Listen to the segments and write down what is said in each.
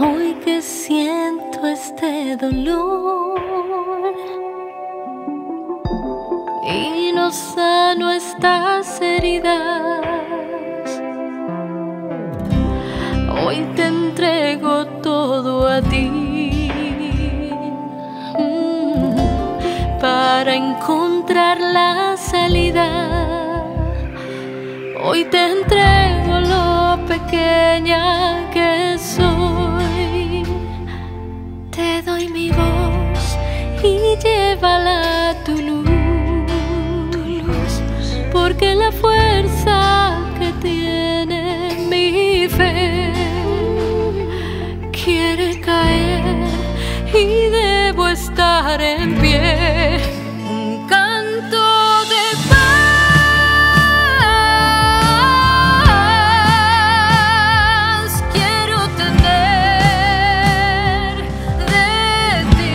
Hoy que siento este dolor y no sano estas heridas, hoy te entrego todo a ti, para encontrar la salida. Hoy te entrego lo pequeña que soy. Te doy mi voz y llévala a tu luz, porque la fuerza que tiene mi fe quiere caer y debo estar en pie. Un canto de paz quiero tener de ti,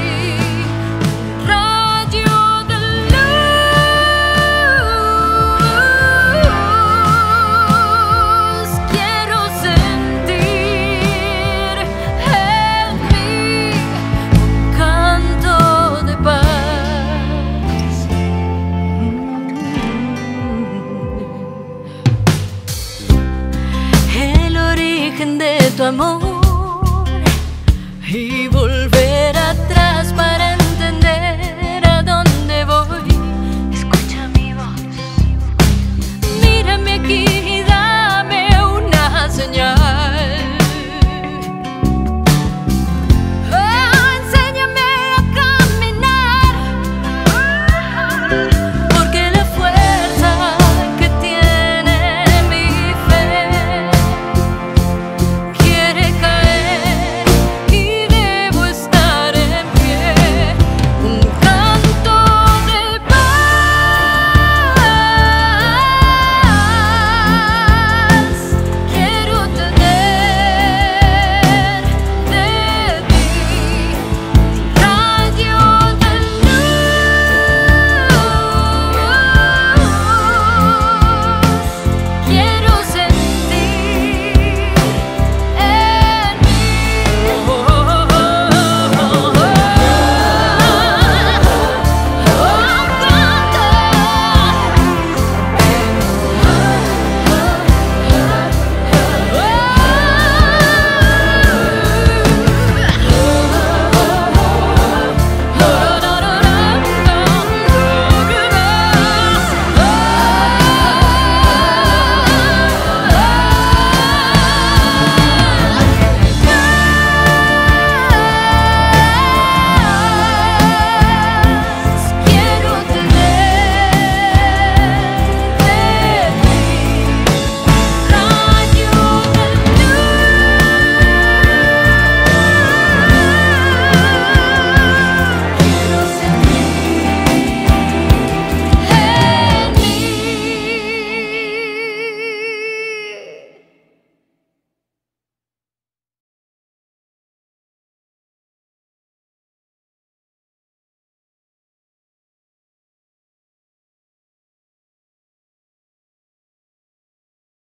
rayo de luz quiero sentir en mí. Un canto de paz. El origen de tu amor